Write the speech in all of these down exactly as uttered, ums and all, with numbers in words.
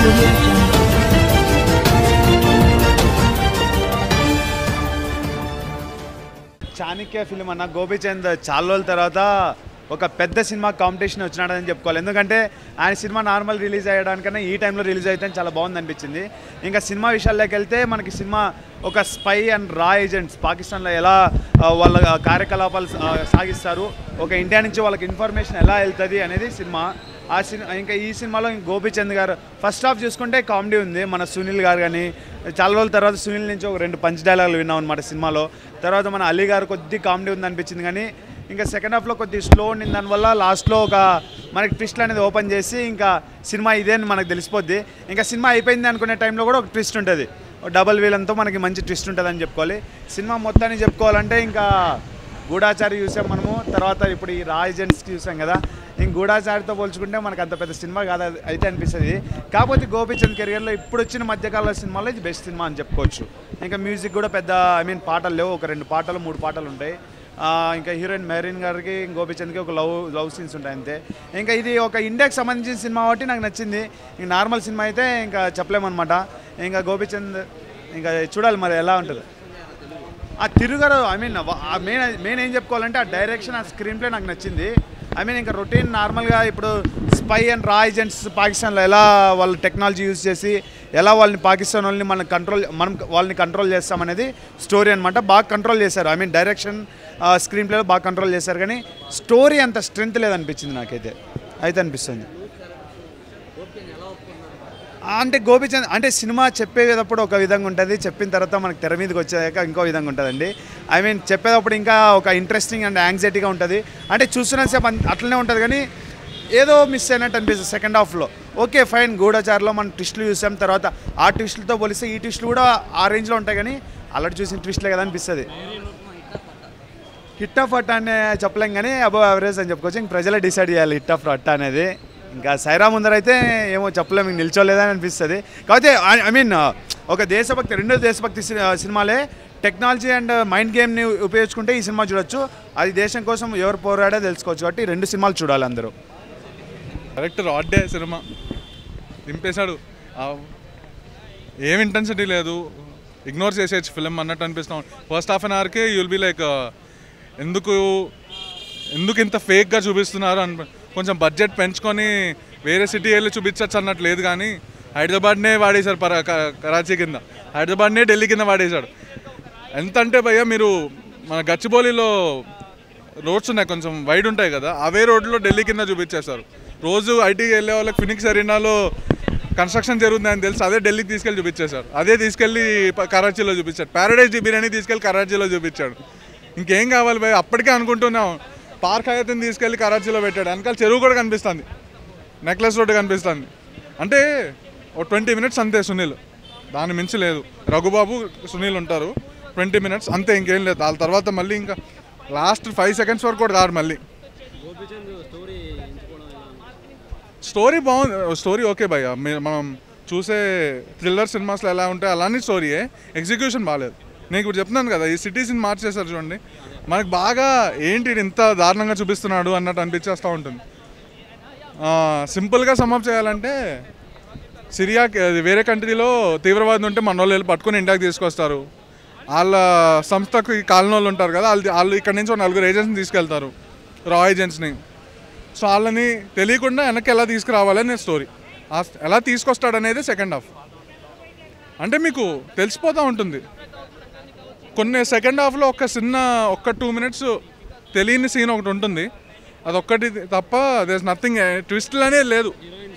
Chanakya film అన్న గోపీచంద్ చాలా రోజుల తర్వాత ఒక పెద్ద సినిమా కాంపిటీషన్ వచ్చినాడని చెప్పుకోవాలి. ఎందుకంటే ఆయన సినిమా నార్మల్ రిలీజ్ అయ్యడానికన్నా ఈ టైంలో రిలీజ్ అయితే చాలా బాగుంది అనిపించింది. ఇంకా సినిమా విషయాల్లోకి వెళ్తే మనకి సినిమా ఒక స్పై అండ్ రా ఏజెంట్స్ పాకిస్తాన్లో ఎలా వాళ్ళ కార్యకలాపాలు సాగిస్తారు, ఒక ఇండియా నుంచి వాళ్ళకి ఇన్ఫర్మేషన్ ఎలా వెళ్తుంది అనేది సినిమా. ఆ సినిమా ఇంకా ఈ సినిమాలో గోపీచంద్ గారు ఫస్ట్ హాఫ్ చూసుకుంటే కామెడీ ఉంది. మన సునీల్ గారు కానీ చాలా రోజుల తర్వాత సునీల్ నుంచి ఒక రెండు పంచ్ డైలాగులు విన్నాం అనమాట సినిమాలో. తర్వాత మన అలీ గారు కొద్ది కామెడీ ఉంది అనిపించింది. కానీ ఇంకా సెకండ్ హాఫ్లో కొద్ది స్లో ఉండింది. దానివల్ల లాస్ట్లో ఒక మనకి ట్విస్ట్ అనేది ఓపెన్ చేసి ఇంకా సినిమా ఇదే అని మనకు తెలిసిపోద్ది. ఇంకా సినిమా అయిపోయింది అనుకునే టైంలో కూడా ఒక ట్విస్ట్ ఉంటుంది, డబల్ వీలంతో మనకి మంచి ట్విస్ట్ ఉంటుంది అని చెప్పుకోవాలి. సినిమా మొత్తాన్ని చెప్పుకోవాలంటే ఇంకా గూఢాచారి చూసాం మనము, తర్వాత ఇప్పుడు ఈ రా ఏజెంట్స్కి చూసాం కదా. ఇంక గూఢాచారితో పోల్చుకుంటే మనకు అంత పెద్ద సినిమా కాదు అయితే అనిపిస్తుంది. కాకపోతే గోపీచంద్ కెరియర్లో ఇప్పుడు వచ్చిన మధ్యకాల సినిమాలో ఇది బెస్ట్ సినిమా అని చెప్పుకోవచ్చు. ఇంకా మ్యూజిక్ కూడా పెద్ద ఐ మీన్ పాటలు లేవు, ఒక రెండు పాటలు మూడు పాటలు ఉంటాయి. ఇంకా హీరోయిన్ మెహరీన్ గారికి గోపీచంద్కి ఒక లవ్ లవ్ సీన్స్ ఉంటాయి అంతే. ఇంకా ఇది ఒక ఇండియాకి సంబంధించిన సినిమా కాబట్టి నాకు నచ్చింది. ఇంక నార్మల్ సినిమా అయితే ఇంకా చెప్పలేమన్నమాట. ఇంకా గోపీచంద్ ఇంకా చూడాలి మరి ఎలా ఉంటుంది. ఆ తిరుగారు ఐ మీన్ మెయిన్ మెయిన్ ఏం చెప్పుకోవాలంటే ఆ డైరెక్షన్, ఆ స్క్రీన్ ప్లే నాకు నచ్చింది. ఐ మీన్ ఇంకా రొటీన్ నార్మల్గా ఇప్పుడు స్పై అండ్ రా ఏజెంట్స్ పాకిస్తాన్లో ఎలా వాళ్ళ టెక్నాలజీ యూజ్ చేసి ఎలా వాళ్ళని పాకిస్తాన్ వాళ్ళని మనం కంట్రోల్ మనం వాళ్ళని కంట్రోల్ చేస్తామనేది స్టోరీ అనమాట. బాగా కంట్రోల్ చేశారు. ఐ మీన్ డైరెక్షన్, స్క్రీన్ ప్లేలో బాగా కంట్రోల్ చేశారు. కానీ స్టోరీ అంత స్ట్రెంత్ లేదనిపించింది నాకైతే అయితే అనిపిస్తుంది. అంటే గోపీచంద్ అంటే సినిమా చెప్పేటప్పుడు ఒక విధంగా ఉంటుంది, చెప్పిన తర్వాత మనకు తెర మీదకి వచ్చాక ఇంకో విధంగా ఉంటుందండి. ఐ మీన్ చెప్పేటప్పుడు ఇంకా ఒక ఇంట్రెస్టింగ్ అండ్ యాంగ్జైటీగా ఉంటుంది. అంటే చూస్తున్నంతసేపు అట్లనే ఉంటుంది కానీ ఏదో మిస్ అయినట్టు అనిపిస్తుంది సెకండ్ హాఫ్లో. ఓకే ఫైన్, గూఢచారిలో మనం ట్విస్టులు చూసాం, తర్వాత ఆ ట్విస్టులతో పోలిస్తే ఈ ట్విస్టులు కూడా ఆ రేంజ్లో ఉంటాయి. కానీ అల్లటి చూసిన ట్విస్టులే కదా అనిపిస్తుంది. హిట్ ఆఫ్ అట్ట అనే చెప్పలేం కానీ అబవ్ యావరేజ్ అని చెప్పుకోవచ్చు. ఇంక ప్రజలే డిసైడ్ చేయాలి హిట్ ఆఫ్ అట్ట అనేది. ఇంకా సైరా ముందర అయితే ఏమో చెప్పలేము, ఇంక నిల్చోలేదని అనిపిస్తుంది. కాకపోతే ఐ మీన్ ఒక దేశభక్తి, రెండు దేశభక్తి సినిమాలే టెక్నాలజీ అండ్ మైండ్ గేమ్ని ఉపయోగించుకుంటే ఈ సినిమా చూడొచ్చు. అది దేశం కోసం ఎవరు పోరాడే తెలుసుకోవచ్చు. కాబట్టి రెండు సినిమాలు చూడాలి అందరూ. కరెక్ట్ రాడ్డే సినిమా దింపేశాడు. ఏం ఇంటెన్సిటీ లేదు, ఇగ్నోర్ చేసేయచ్చు ఫిలిం అన్నట్టు అనిపిస్తాం. ఫస్ట్ హాఫ్ అన్ అవర్కి యుల్ బి లైక్ ఎందుకు ఎందుకు ఇంత ఫేక్గా చూపిస్తున్నారు అని. కొంచెం బడ్జెట్ పెంచుకొని వేరే సిటీ వెళ్ళి చూపించచ్చు అన్నట్టు లేదు. కానీ హైదరాబాద్నే వాడేశాడు, పర కరాచీ కింద హైదరాబాద్నే ఢిల్లీ కింద వాడేశాడు. ఎంత అంటే భయ్యా మీరు మన గచ్చిబౌలిలో రోడ్స్ ఉన్నాయి కొంచెం వైడ్ ఉంటాయి కదా, అవే రోడ్లో ఢిల్లీ కింద చూపించేస్తారు. రోజు ఐటీకి వెళ్ళే వాళ్ళకి ఫినిక్స్ అరీనాలో కన్స్ట్రక్షన్ జరుగుతుందని తెలిసి అదే ఢిల్లీకి తీసుకెళ్ళి చూపించేశారు. అదే తీసుకెళ్ళి కరాచీలో చూపించాడు. ప్యారడైజ్ బిర్యానీ తీసుకెళ్ళి కరాచీలో చూపించాడు. ఇంకేం కావాలి భయ్? అప్పటికే అనుకుంటున్నాం పార్క్ హయాత్ని తీసుకెళ్ళి కరాచీలో పెట్టాడు. వెనకాల చెరువు కూడా కనిపిస్తుంది, నెక్లెస్ రోడ్డు కనిపిస్తుంది. అంటే ఒక ట్వంటీ మినిట్స్ అంతే సునీల్, దాని మించి లేదు. రఘుబాబు సునీల్ ఉంటారు ట్వంటీ మినిట్స్ అంతే, ఇంకేం లేదు. వాళ్ళ తర్వాత మళ్ళీ ఇంకా లాస్ట్ ఫైవ్ సెకండ్స్ వరకు కూడా కాదు. మళ్ళీ స్టోరీ బాగుంది, స్టోరీ ఓకే భయ్య. మనం చూసే థ్రిల్లర్ సినిమాస్లో ఎలా ఉంటాయి అలానే స్టోరీయే, ఎగ్జిక్యూషన్ బాగాలేదు. నేను ఇప్పుడు చెప్తున్నాను కదా, ఈ సిటీస్ని మార్చేశారు చూడండి. మనకు బాగా ఏంటి ఇంత దారుణంగా చూపిస్తున్నాడు అన్నట్టు అనిపించేస్తూ ఉంటుంది. సింపుల్గా సమ్అప్ చేయాలంటే సిరియా వేరే కంట్రీలో తీవ్రవాదం ఉంటే మన వాళ్ళు వెళ్ళి పట్టుకుని ఇండియాకి తీసుకొస్తారు. వాళ్ళ సంస్థకు కాలనీ వాళ్ళు ఉంటారు కదా, వాళ్ళు వాళ్ళు ఇక్కడ నుంచి నలుగురు ఏజెంట్స్ని తీసుకెళ్తారు, రా ఏజెంట్స్ని. సో వాళ్ళని తెలియకుండా వెనక్కి ఎలా తీసుకురావాలని స్టోరీ, ఎలా తీసుకొస్తాడనేది సెకండ్ హాఫ్. అంటే మీకు తెలిసిపోతూ ఉంటుంది. కొన్ని సెకండ్ హాఫ్లో ఒక చిన్న ఒక్క టూ మినిట్స్ తెలియని సీన్ ఒకటి ఉంటుంది, అదొక్కటి తప్ప దేర్ ఇస్ నథింగ్. ట్విస్ట్లు అనేది లేదు.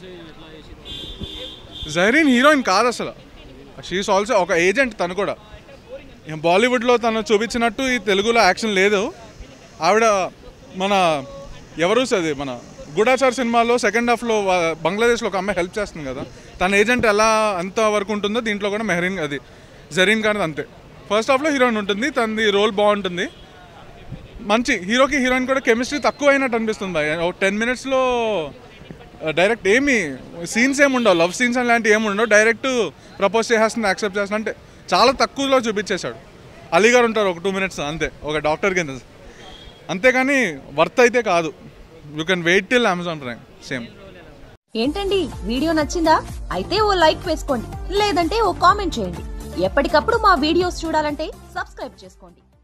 జహరీన్ హీరోయిన్ కాదు అసలు, షీఈస్ ఆల్సో ఒక ఏజెంట్. తను కూడా బాలీవుడ్లో తను చూపించినట్టు ఈ తెలుగులో యాక్షన్ లేదు. ఆవిడ మన ఎవరు అది మన గూఢాచార్ సినిమాలో సెకండ్ హాఫ్లో బంగ్లాదేశ్లో ఒక అమ్మాయి హెల్ప్ చేస్తుంది కదా, తన ఏజెంట్ ఎలా అంత వరకు ఉంటుందో దీంట్లో కూడా మెహరీన్ అది జరీన్ కానీ అంతే. ఫస్ట్ హాఫ్లో హీరోయిన్ ఉంటుంది, తనది రోల్ బాగుంటుంది, మంచి. హీరోకి హీరోయిన్ కూడా కెమిస్ట్రీ తక్కువ అయినట్టు అనిపిస్తుంది. ఒక టెన్ మినిట్స్లో డైరెక్ట్ ఏమి సీన్స్ ఏమి ఉండవు, లవ్ సీన్స్ అలాంటివి ఏమి ఉండవు. డైరెక్ట్ ప్రపోజ్ చేసేస్తుంది, యాక్సెప్ట్ చేస్తుంది, అంటే చాలా తక్కువలో చూపించేశాడు. అలీ గారు ఉంటారు ఒక టూ మినిట్స్ అంతే, ఒక డాక్టర్ కింద. అంతేగాని వర్త్ అయితే కాదు. You can wait till Amazon Prime same. ఏంటండి వీడియో నచ్చిందా? అయితే ఓ లైక్ వేసుకోండి, లేదంటే ఓ కామెంట్ చేయండి. ఎప్పటికప్పుడు మా వీడియోస్ చూడాలంటే సబ్స్క్రైబ్ చేసుకోండి.